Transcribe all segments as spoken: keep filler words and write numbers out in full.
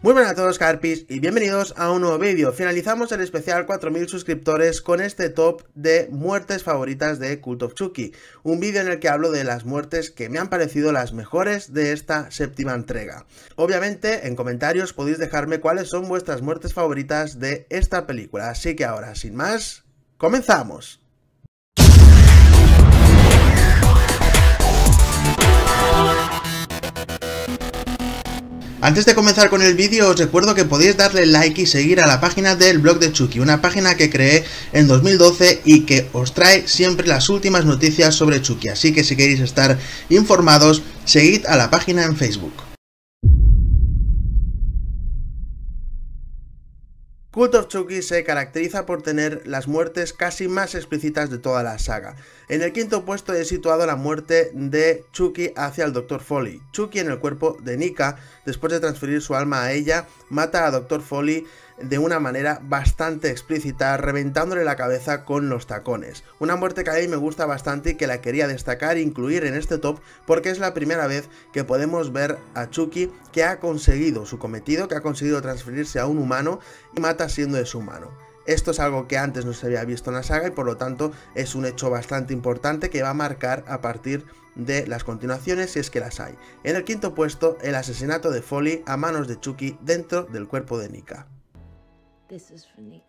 Muy buenas a todos, Carpis, y bienvenidos a un nuevo vídeo. Finalizamos el especial cuatro mil suscriptores con este top de muertes favoritas de Cult of Chucky, un vídeo en el que hablo de las muertes que me han parecido las mejores de esta séptima entrega. Obviamente en comentarios podéis dejarme cuáles son vuestras muertes favoritas de esta película, así que ahora sin más, ¡comenzamos! Antes de comenzar con el vídeo os recuerdo que podéis darle like y seguir a la página del blog de Chucky, una página que creé en dos mil doce y que os trae siempre las últimas noticias sobre Chucky, así que si queréis estar informados, seguid a la página en Facebook. Cult of Chucky se caracteriza por tener las muertes casi más explícitas de toda la saga. En el quinto puesto he situado la muerte de Chucky hacia el doctor Foley. Chucky, en el cuerpo de Nika, después de transferir su alma a ella, mata a doctor Foley de una manera bastante explícita, reventándole la cabeza con los tacones. Una muerte que a mí me gusta bastante y que la quería destacar e incluir en este top porque es la primera vez que podemos ver a Chucky que ha conseguido su cometido, que ha conseguido transferirse a un humano y mata siendo ese humano. Esto es algo que antes no se había visto en la saga y por lo tanto es un hecho bastante importante que va a marcar a partir de las continuaciones, si es que las hay. En el quinto puesto, el asesinato de Foley a manos de Chucky dentro del cuerpo de Nika. This is for Nika.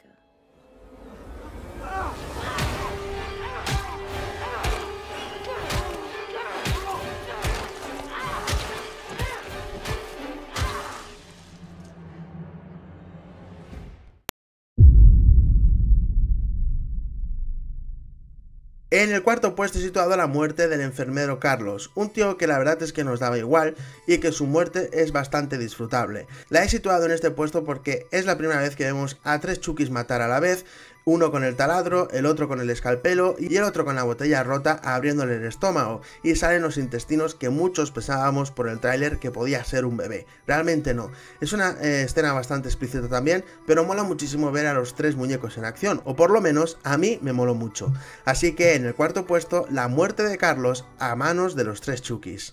En el cuarto puesto he situado la muerte del enfermero Carlos, un tío que la verdad es que nos daba igual y que su muerte es bastante disfrutable. La he situado en este puesto porque es la primera vez que vemos a tres Chuckys matar a la vez, uno con el taladro, el otro con el escalpelo y el otro con la botella rota abriéndole el estómago, y salen los intestinos que muchos pensábamos por el tráiler que podía ser un bebé. Realmente no. Es una eh, escena bastante explícita también, pero mola muchísimo ver a los tres muñecos en acción, o por lo menos a mí me moló mucho. Así que en el cuarto puesto, la muerte de Carlos a manos de los tres Chuckys.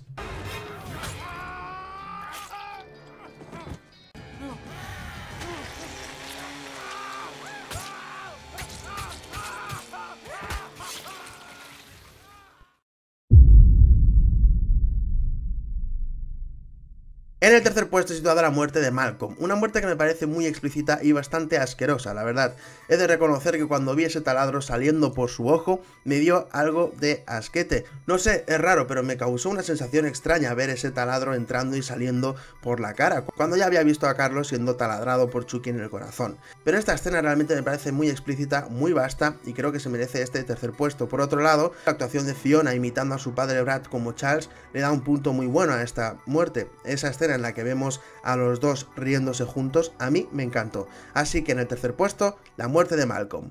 En el tercer puesto he situado la muerte de Malcolm, una muerte que me parece muy explícita y bastante asquerosa, la verdad. He de reconocer que cuando vi ese taladro saliendo por su ojo, me dio algo de asquete. No sé, es raro, pero me causó una sensación extraña ver ese taladro entrando y saliendo por la cara, cuando ya había visto a Carlos siendo taladrado por Chucky en el corazón. Pero esta escena realmente me parece muy explícita, muy vasta, y creo que se merece este tercer puesto. Por otro lado, la actuación de Fiona imitando a su padre Brad como Charles le da un punto muy bueno a esta muerte. Esa escena en la que vemos a los dos riéndose juntos, a mí me encantó. Así que en el tercer puesto, la muerte de Malcolm.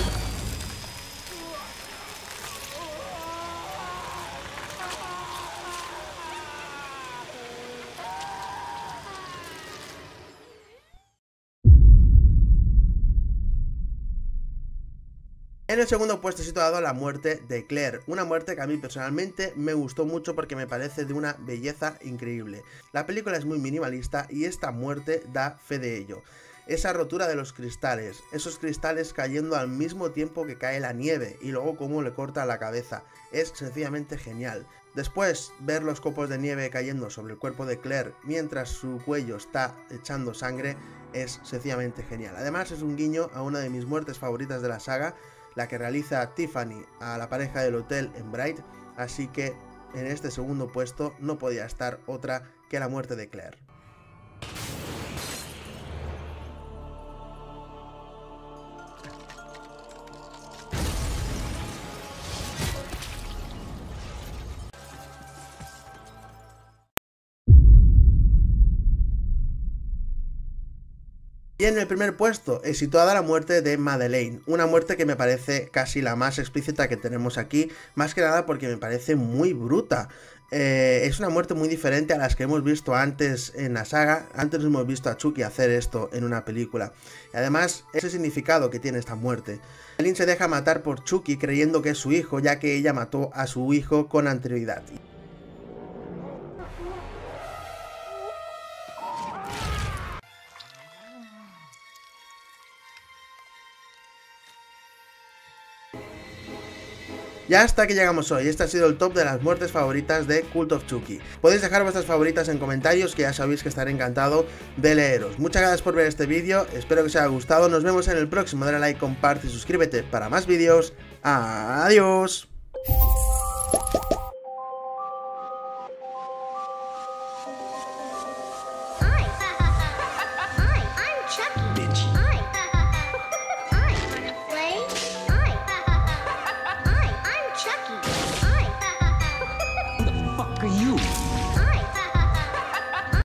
En el segundo puesto he situado la muerte de Claire, una muerte que a mí personalmente me gustó mucho porque me parece de una belleza increíble. La película es muy minimalista y esta muerte da fe de ello. Esa rotura de los cristales, esos cristales cayendo al mismo tiempo que cae la nieve y luego cómo le corta la cabeza, es sencillamente genial. Después, ver los copos de nieve cayendo sobre el cuerpo de Claire mientras su cuello está echando sangre es sencillamente genial. Además es un guiño a una de mis muertes favoritas de la saga, la que realiza Tiffany a la pareja del hotel en Bright, así que en este segundo puesto no podía estar otra que la muerte de Claire. Y en el primer puesto he situado la muerte de Madeleine, una muerte que me parece casi la más explícita que tenemos aquí, más que nada porque me parece muy bruta. Eh, es una muerte muy diferente a las que hemos visto antes en la saga. Antes hemos visto a Chucky hacer esto en una película. Y además, ese significado que tiene esta muerte. Madeleine se deja matar por Chucky creyendo que es su hijo, ya que ella mató a su hijo con anterioridad. Y hasta aquí llegamos hoy, este ha sido el top de las muertes favoritas de Cult of Chucky. Podéis dejar vuestras favoritas en comentarios, que ya sabéis que estaré encantado de leeros. Muchas gracias por ver este vídeo, espero que os haya gustado, nos vemos en el próximo, dale like, comparte y suscríbete para más vídeos. Adiós.